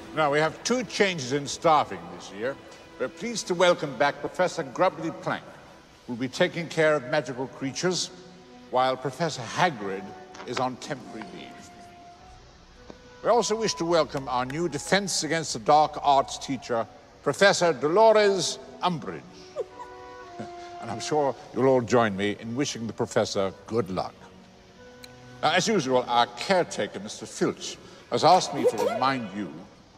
Now, we have two changes in staffing this year. We're pleased to welcome back Professor Grubbly Plank, who will be taking care of magical creatures, while Professor Hagrid is on temporary leave. We also wish to welcome our new Defense Against the Dark Arts teacher, Professor Dolores Umbridge. And I'm sure you'll all join me in wishing the professor good luck. Now, as usual, our caretaker, Mr. Filch, has asked me to remind you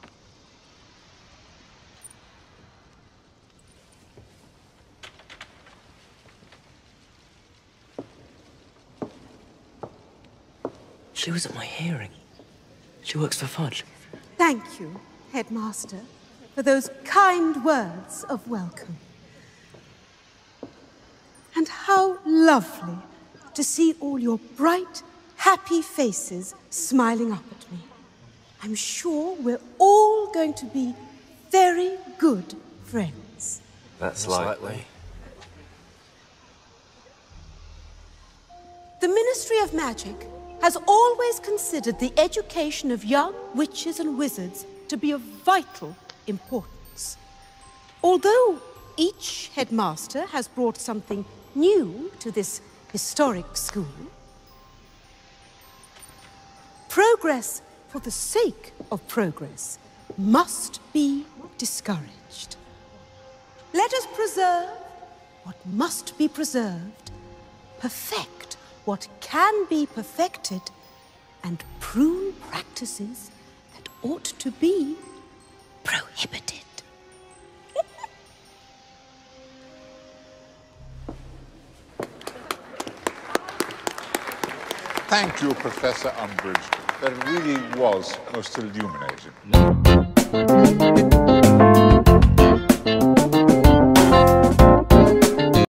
She was at my hearing. She works for Fudge. Thank you, Headmaster, for those kind words of welcome. And how lovely to see all your bright, happy faces smiling up at me. I'm sure we're all going to be very good friends. That's likely. The Ministry of Magic has always considered the education of young witches and wizards to be of vital importance. Although each headmaster has brought something new to this historic school, progress for the sake of progress must be discouraged. Let us preserve what must be preserved, perfect what can be perfected, and prune practices that ought to be prohibited. Thank you, Professor Umbridge. That really was most illuminating.